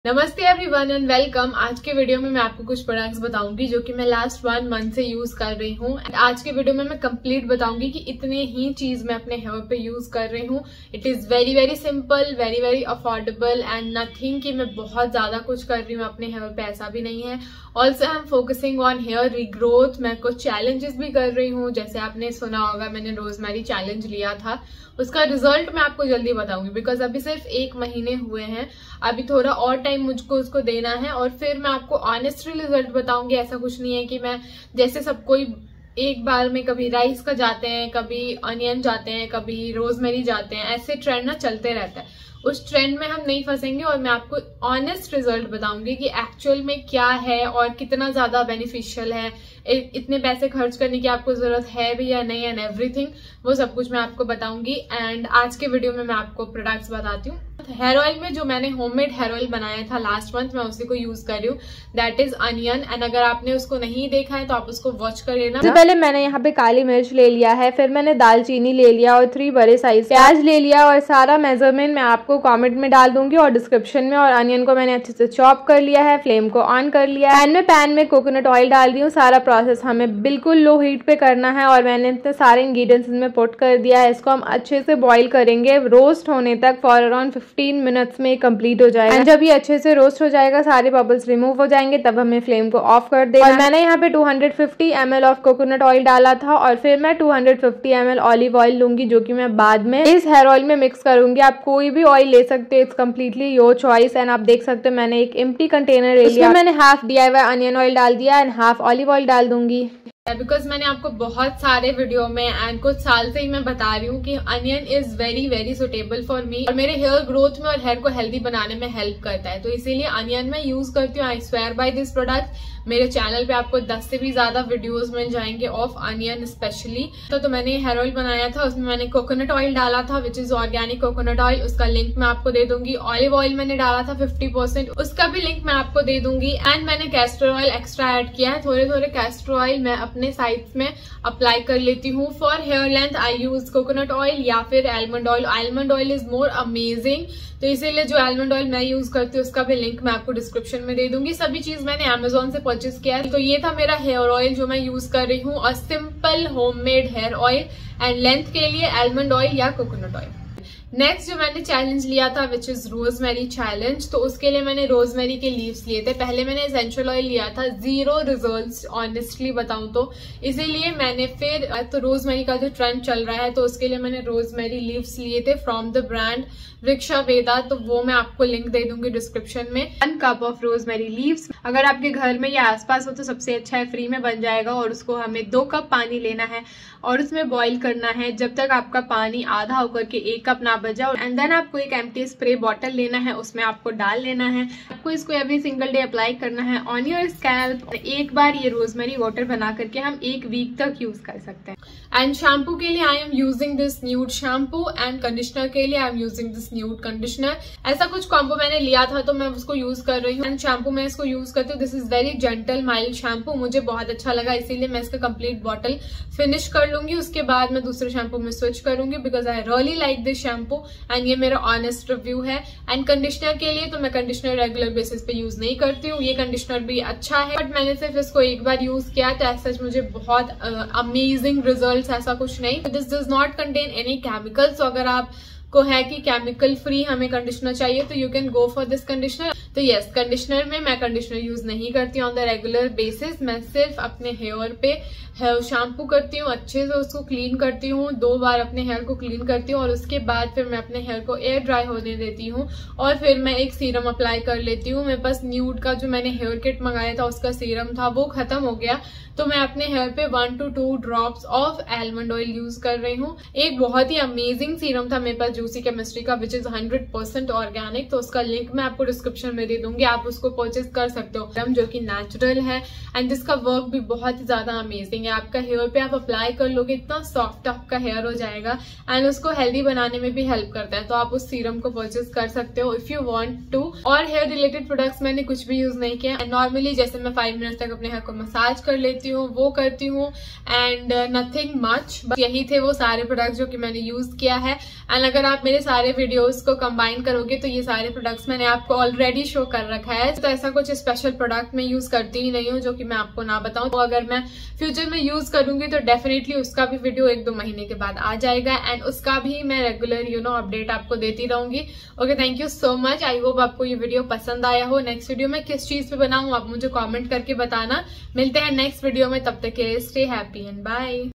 नमस्ते everyone and welcome. आज के वीडियो में मैं आपको कुछ प्रोडक्ट्स बताऊंगी जो कि मैं लास्ट 1 मंथ से यूज कर रही हूँ। आज के वीडियो में मैं कंप्लीट बताऊंगी कि इतने ही चीज मैं अपने हेयर पे यूज कर रही हूँ। It is very very simple, very very affordable and nothing कि मैं बहुत ज्यादा कुछ कर रही हूँ अपने हेयर पे, ऐसा भी नहीं है। Also I am focusing on hair regrowth. मैं कुछ चैलेंजेस भी कर रही हूँ, जैसे आपने सुना होगा मैंने रोजमेरी चैलेंज लिया था, उसका रिजल्ट मैं आपको जल्दी बताऊंगी बिकॉज अभी सिर्फ 1 महीने हुए हैं। अभी थोड़ा और टाइम मुझको उसको देना है और फिर मैं आपको ऑनेस्टली रिजल्ट बताऊंगी। ऐसा कुछ नहीं है कि मैं जैसे सब कोई एक बार में कभी राइस का जाते हैं, कभी अनियन जाते हैं, कभी रोजमेरी जाते हैं, ऐसे ट्रेंड ना चलते रहता है। उस ट्रेंड में हम नहीं फंसेंगे और मैं आपको ऑनेस्ट रिजल्ट बताऊंगी कि एक्चुअल में क्या है और कितना ज्यादा बेनिफिशियल है, इतने पैसे खर्च करने की आपको जरूरत है भी या नहीं, एंड एवरीथिंग वो सब कुछ मैं आपको बताऊंगी। एंड आज के वीडियो में मैं आपको प्रोडक्ट्स बताती हूँ। हेयर ऑयल में जो मैंने होममेड हेयर ऑयल बनाया था लास्ट मंथ, मैं उसी को यूज कर रही हूँ, दैट इज अनियन। एंड अगर आपने उसको नहीं देखा है तो आप उसको वॉच कर लेना। सबसे पहले मैंने यहाँ पे काली मिर्च ले लिया है, फिर मैंने दालचीनी ले लिया और 3 बड़े साइज प्याज ले लिया और सारा मेजरमेंट मैं आपको कमेंट में डाल दूंगी और डिस्क्रिप्शन में। और अनियन को मैंने अच्छे से चॉप कर लिया है, फ्लेम को ऑन कर लिया है, पैन में कोकोनट ऑयल डाल दी हूँ। सारा प्रोसेस हमें बिल्कुल लो हीट पे करना है और मैंने इतने सारे इंग्रेडिएंट्स इसमें पुट कर दिया है। इसको हम अच्छे से बॉईल करेंगे रोस्ट होने तक, फॉर अराउंड 15 मिनट्स में कंप्लीट हो जाएगा। एंड जब ये अच्छे से रोस्ट हो जाएगा, सारे बबल्स रिमूव हो जाएंगे, तब हमें फ्लेम को ऑफ कर देना। और मैंने यहाँ पे 250 ml ऑफ कोकोनट ऑयल डाला था और फिर मैं 250 ml ऑलिव ऑयल लूंगी, जो कि मैं बाद में इस हेयर ऑयल में मिक्स करूंगी। आप कोई भी ऑयल ले सकते हो, it's completely your choice. And आप देख सकते हो मैंने एक एम्प्टी कंटेनर ले लिया, मैंने हाफ DIY अनियन ऑयल डाल दिया एंड हाफ ऑलिव ऑयल डाल दूंगी। बिकॉज मैंने आपको बहुत सारे वीडियो में एंड कुछ साल से ही मैं बता रही हूँ कि onion is very very suitable for me और मेरे हेयर ग्रोथ में और हेयर को हेल्दी बनाने में हेल्प करता है, तो इसीलिए अनियन मैं यूज करती हूँ। I swear by this product. मेरे चैनल पे आपको 10 से भी ज्यादा वीडियोस मिल जाएंगे ऑफ अनियन स्पेशली। तो मैंने हेयर ऑयल बनाया था, उसमें मैंने कोकोनट ऑयल डाला था which is organic coconut oil, उसका लिंक मैं आपको दे दूंगी। ऑलिव ऑयल मैंने डाला था 50%, उसका भी लिंक मैं आपको दे दूंगी। एंड मैंने कैस्टर ऑयल एक्स्ट्रा ऐड किया है। थोड़े थोड़े कैस्टर ऑयल मैं अपने साइड्स में अप्लाई कर लेती हूँ। For hair length I use coconut oil या फिर almond oil. Almond oil is more amazing, तो इसीलिए जो आलमंड ऑयल मैं यूज करती हूँ उसका भी लिंक मैं आपको डिस्क्रिप्शन में दे दूंगी। सभी चीज मैंने अमेजोन से परचेज किया है। तो ये था मेरा हेयर ऑयल जो मैं यूज कर रही हूँ, और simple homemade hair oil. And length के लिए आलमंड ऑयल या कोकोनट ऑयल। नेक्स्ट जो मैंने चैलेंज लिया था विच इज रोजमेरी चैलेंज, तो उसके लिए मैंने रोजमेरी के लीव्स लिए थे। पहले मैंने एसेंशियल ऑयल लिया था, 0 रिजल्ट्स ऑनेस्टली बताऊं तो, इसीलिए मैंने फिर तो रोजमेरी का जो ट्रेंड चल रहा है तो उसके लिए मैंने रोजमेरी लीव्स लिए थे फ्रॉम द ब्रांड वृक्षा वेदा, तो वो मैं आपको लिंक दे दूंगी डिस्क्रिप्शन में। 1 कप ऑफ रोजमेरी लीव्स अगर आपके घर में या आसपास हो तो सबसे अच्छा है, फ्री में बन जाएगा। और उसको हमें 2 कप पानी लेना है और उसमें बॉईल करना है जब तक आपका पानी आधा होकर के 1 कप ना बचा। एंड देन आपको एक एम्प्टी स्प्रे बॉटल लेना है, उसमें आपको डाल लेना है। आपको इसको एवरी सिंगल डे अप्लाई करना है ऑन योर स्कैल्प। एक बार ये रोजमेरी वाटर बना करके हम 1 वीक तक यूज कर सकते हैं। एंड शैम्पू के लिए I am using this nude shampoo and conditioner के लिए I am using this nude conditioner. ऐसा कुछ कॉम्बो मैंने लिया था तो मैं उसको यूज कर रही हूँ। एंड शैम्पू मैं इसको यूज करती हूँ, this is very gentle mild shampoo, मुझे बहुत अच्छा लगा, इसीलिए मैं इसका कंप्लीट बॉटल फिनिश कर लूंगी। उसके बाद मैं दूसरे शैम्पू में स्विच करूंगी because I really like this shampoo and ये मेरा ऑनेस्ट रिव्यू है। एंड कंडीशनर के लिए तो मैं कंडीशनर रेगुलर बेसिस पे यूज नहीं करती हूँ, ये कंडीशनर भी अच्छा है बट मैंने सिर्फ इसको एक बार यूज किया तो ऐसा मुझे बहुत अमेजिंग रिजल्ट्स ऐसा कुछ नहीं। This does not contain any chemicals, तो अगर आप को है कि केमिकल फ्री हमें कंडीशनर चाहिए तो you can go for this conditioner. तो यस, कंडीशनर में मैं कंडीशनर यूज नहीं करती ऑन द रेगुलर बेसिस, मैं सिर्फ अपने हेयर पे हेयर शैम्पू करती हूँ, अच्छे से उसको क्लीन करती हूँ, 2 बार अपने हेयर को क्लीन करती हूँ और उसके बाद फिर मैं अपने हेयर को एयर ड्राई होने देती हूँ और फिर मैं एक सीरम अप्लाई कर लेती हूँ। मेरे पास न्यूड का जो मैंने हेयर किट मंगाया था उसका सीरम था, वो खत्म हो गया, तो मैं अपने हेयर पे 1 to 2 drops of almond oil use कर रही हूँ। एक बहुत ही अमेजिंग सीरम था मेरे पास जूसी केमिस्ट्री का विच इज 100% ऑर्गेनिक, तो उसका लिंक मैं आपको डिस्क्रिप्शन में दे दूंगी, आप उसको परचेज कर सकते हो, जो कि नेचुरल है एंड जिसका वर्क भी बहुत ही ज्यादा अमेजिंग है। आपका हेयर पे आप अप्लाई कर लोगे, इतना सॉफ्ट आपका हेयर हो जाएगा एंड उसको हेल्दी बनाने में भी हेल्प करता है, तो आप उस सीरम को परचेज कर सकते हो इफ यू वांट टू। और हेयर रिलेटेड प्रोडक्ट्स मैंने कुछ भी यूज नहीं किया। नॉर्मली जैसे मैं 5 मिनट तक अपने हेयर को मसाज कर लेती हूँ वो करती हूँ एंड नथिंग मच, बस यही थे वो सारे प्रोडक्ट्स जो कि मैंने यूज किया है। एंड अगर आप मेरे सारे वीडियोस को कंबाइन करोगे तो ये सारे प्रोडक्ट्स मैंने आपको ऑलरेडी शो कर रखा है। तो ऐसा कुछ स्पेशल प्रोडक्ट मैं यूज करती ही नहीं हूँ जो कि मैं आपको ना बताऊं। तो अगर मैं फ्यूचर में यूज करूंगी तो डेफिनेटली उसका भी वीडियो 1-2 महीने के बाद आ जाएगा एंड उसका भी मैं रेगुलर अपडेट आपको देती रहूंगी। Okay, thank you so much. I hope आपको ये वीडियो पसंद आया हो। नेक्स्ट वीडियो में किस चीज पे बनाऊं आप मुझे कमेंट करके बताना। मिलते हैं नेक्स्ट वीडियो में, तब तक के लिए स्टे हैप्पी एंड बाय।